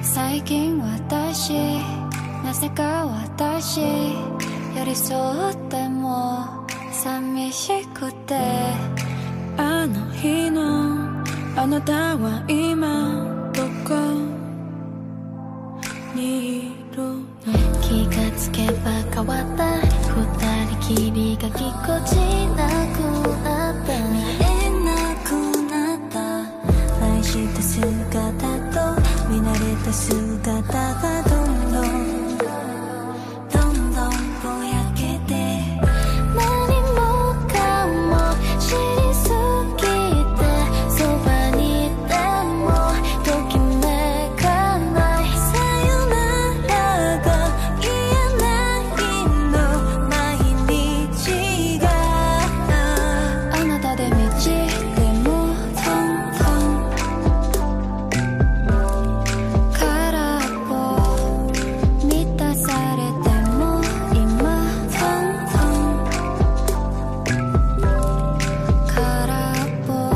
最近私なぜか私寄り添っても寂しくて、 あの日のあなたは今どこにいるの？ 気がつけば変わった二人きりがぎこちなくなった、見えなくなった、愛した姿と見慣れた姿がどんどんぼやけて、何もかも知りすぎて、そばにいてもときめかない、さよならが言えないの、毎日があなたで満ちてもトントン、空っぽ満たされても今トントン、空っぽ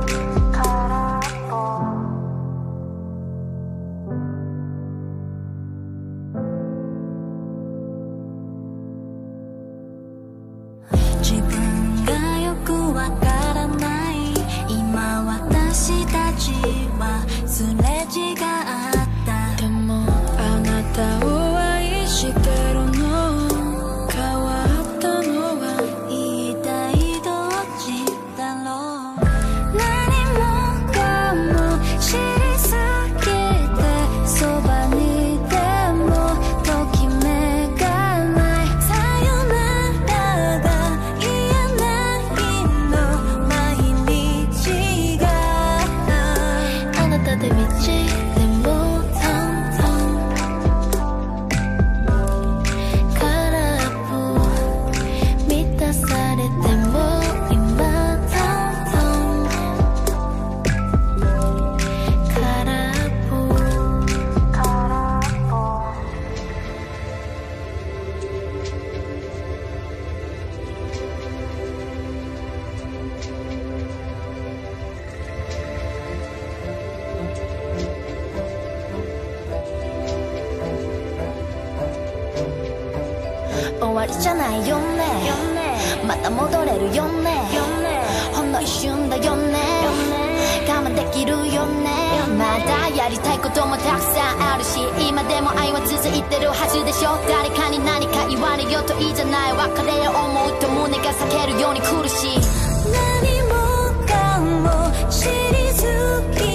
自分がよくわからない、今私たちはすれ違った、 でもあなたを愛してるの、変わったのは一体どっちだろう、何もかも知りすぎて、そばにいてもときめかない、さよならが言えないの、毎日があなたで満ちてもトントン、空っぽ満たされても今トントン、空っぽ終わりじゃないよね、また戻れるよね、ほんの一瞬だよね、我慢できるよね、まだやりたいこともたくさんあるし、今でも愛は続いてるはずでしょ、誰かに何か言われようといいじゃない、別れを思うと胸が裂けるように苦しい、何もかも知りすぎ